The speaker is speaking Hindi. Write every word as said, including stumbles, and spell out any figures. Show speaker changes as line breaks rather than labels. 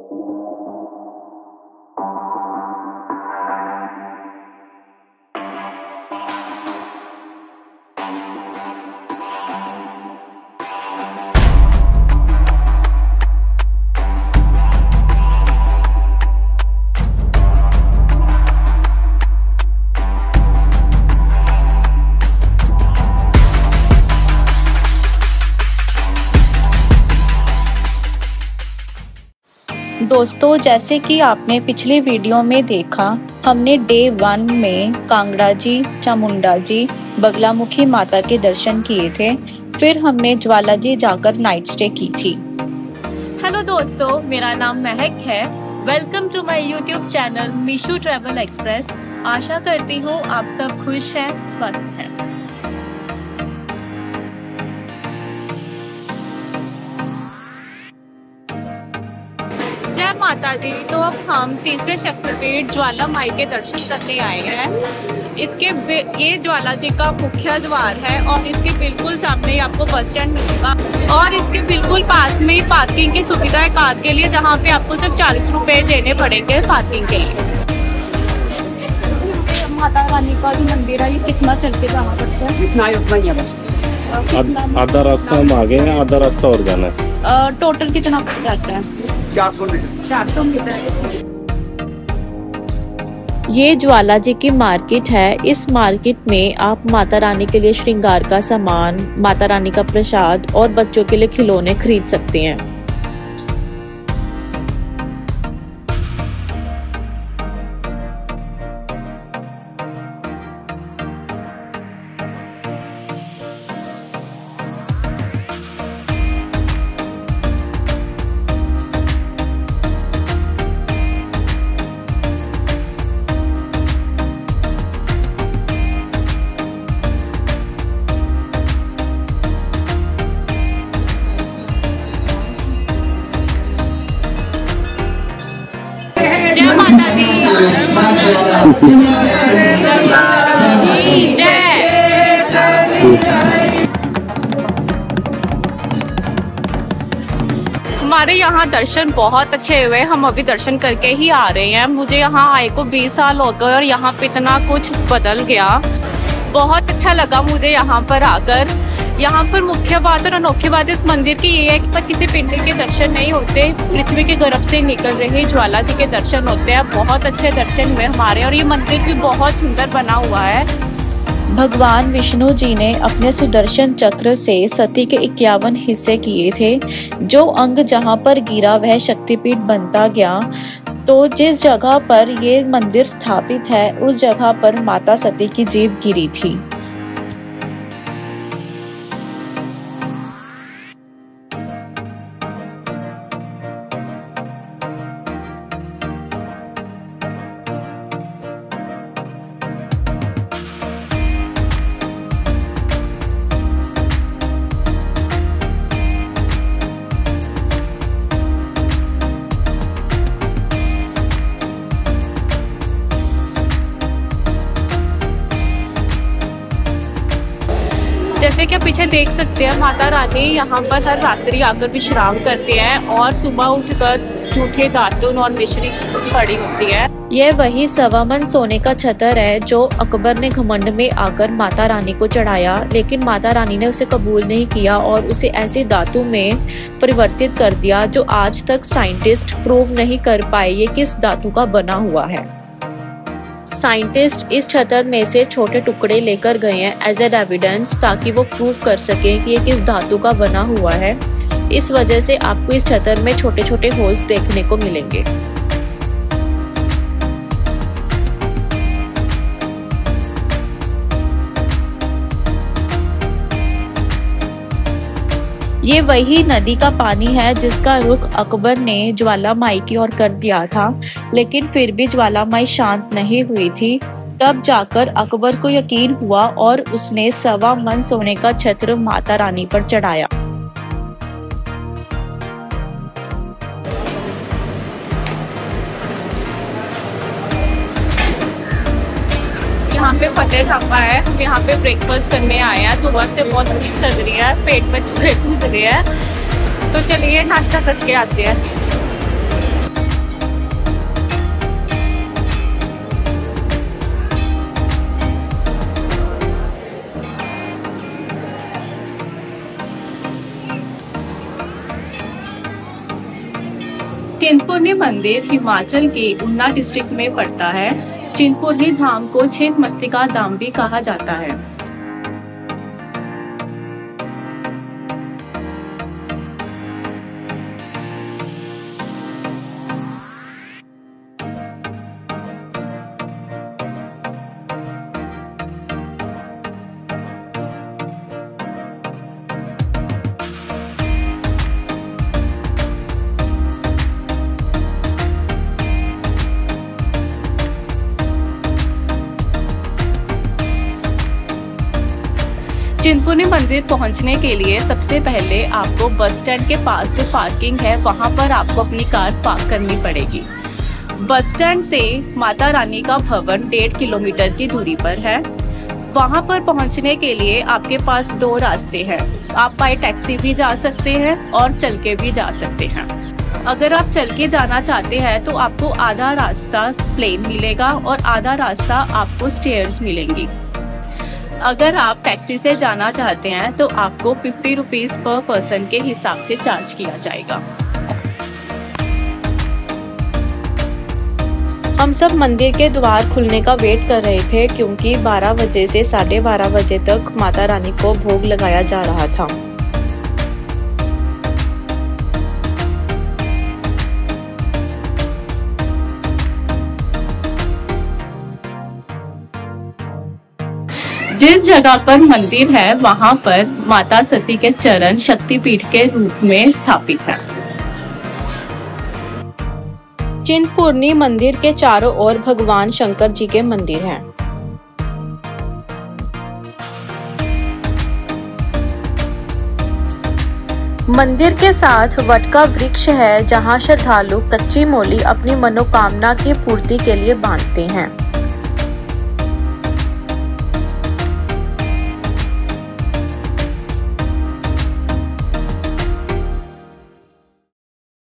दोस्तों, जैसे कि आपने पिछले वीडियो में देखा, हमने डे वन में कांगड़ा जी, चामुंडा जी, बगलामुखी माता के दर्शन किए थे। फिर हमने ज्वाला जी जाकर नाइट स्टे की थी।
हेलो दोस्तों, मेरा नाम महक है। Welcome to my YouTube channel Meeshu travel express. आशा करती हूँ आप सब खुश हैं, स्वस्थ हैं। जय माता दी। तो अब हम तीसरे शक्तिपीठ ज्वाला माई के दर्शन करने आए हैं। इसके ये ज्वाला जी का मुख्य द्वार है और इसके बिल्कुल सामने आपको बस स्टैंड मिलेगा और इसके बिल्कुल पास में पार्किंग की सुविधा है कार के लिए, जहाँ पे आपको सिर्फ चालीस रुपए देने पड़ेंगे पार्किंग के लिए। माता रानी का भी मंदिर है, ये कितना चल के जाना पड़ता है?
इतना ही उतना ही है बस।
आधा रास्ता हम आगे हैं, आधा रास्ता और जाना है।
टोटल कितना पड़ जाता है?
चार सौ मीटर।
चार सौ मीटर।
ये ज्वाला जी की मार्केट है। इस मार्केट में आप माता रानी के लिए श्रृंगार का सामान, माता रानी का प्रसाद और बच्चों के लिए खिलौने खरीद सकते हैं।
जय माता दी। जय। हमारे यहाँ दर्शन बहुत अच्छे हुए। हम अभी दर्शन करके ही आ रहे हैं। मुझे यहाँ आए को बीस साल हो गए और यहाँ पे इतना कुछ बदल गया। बहुत अच्छा लगा मुझे यहाँ पर आकर। यहाँ पर मुख्य बात और अनोखी बात इस मंदिर की ये है कि पर किसी पिंड के दर्शन नहीं होते, पृथ्वी के गर्भ से निकल रहे ज्वाला जी के दर्शन होते हैं। बहुत अच्छे दर्शन हुए हमारे और ये मंदिर भी बहुत सुंदर बना हुआ है।
भगवान विष्णु जी ने अपने सुदर्शन चक्र से सती के इक्यावन हिस्से किए थे। जो अंग जहाँ पर गिरा वह शक्तिपीठ बनता गया। तो जिस जगह पर ये मंदिर स्थापित है उस जगह पर माता सती की जीभ गिरी थी।
जैसे कि आप पीछे देख सकते हैं, माता रानी यहाँ पर हर रात्रि आकर विश्राम करते हैं और सुबह उठकर जूठे दातुन और मिश्री पड़ी होती है।
यह वही सवा मन सोने का छतर है जो अकबर ने घमंड में आकर माता रानी को चढ़ाया, लेकिन माता रानी ने उसे कबूल नहीं किया और उसे ऐसे धातु में परिवर्तित कर दिया जो आज तक साइंटिस्ट प्रूव नहीं कर पाए ये किस धातु का बना हुआ है। साइंटिस्ट इस छतर में से छोटे टुकड़े लेकर गए हैं एज एन एविडेंस, ताकि वो प्रूव कर सकें कि ये किस धातु का बना हुआ है। इस वजह से आपको इस छतर में छोटे छोटे होल्स देखने को मिलेंगे। ये वही नदी का पानी है जिसका रुख अकबर ने ज्वाला माई की ओर कर दिया था, लेकिन फिर भी ज्वाला माई शांत नहीं हुई थी। तब जाकर अकबर को यकीन हुआ और उसने सवा मन सोने का छत्र माता रानी पर चढ़ाया।
यहाँ पे फतेह ढाबा है, हम यहाँ पे ब्रेकफास्ट करने आए हैं। सुबह से बहुत भूख लग रही है, पेट में चूहे कूद रहे हैं, तो चलिए नाश्ता करके आते हैं। चिंतपूर्णी मंदिर हिमाचल के ऊना डिस्ट्रिक्ट में पड़ता है। चिंतपूर्णी धाम को छिन्नमस्तिका धाम भी कहा जाता है। चिंतपूर्णी मंदिर पहुंचने के लिए सबसे पहले आपको बस स्टैंड के पास जो पार्किंग है वहां पर आपको अपनी कार पार्क करनी पड़ेगी। बस स्टैंड से माता रानी का भवन डेढ़ किलोमीटर की दूरी पर है। वहां पर पहुंचने के लिए आपके पास दो रास्ते हैं। आप बाय टैक्सी भी जा सकते हैं और चल के भी जा सकते हैं। अगर आप चल के जाना चाहते हैं तो आपको आधा रास्ता प्लेन मिलेगा और आधा रास्ता आपको स्टेयर्स मिलेंगी। अगर आप टैक्सी से जाना चाहते हैं तो आपको फिफ्टी रुपीज पर पर्सन के हिसाब से चार्ज किया जाएगा।
हम सब मंदिर के द्वार खुलने का वेट कर रहे थे क्योंकि बारह बजे से साढ़े बारह बजे तक माता रानी को भोग लगाया जा रहा था।
जिस जगह पर मंदिर है वहां पर माता सती के चरण शक्तिपीठ के रूप में स्थापित है।
चिंतपूर्णी मंदिर के चारों ओर भगवान शंकर जी के मंदिर हैं। मंदिर के साथ वट का वृक्ष है जहां श्रद्धालु कच्ची मोली अपनी मनोकामना की पूर्ति के लिए बांधते हैं।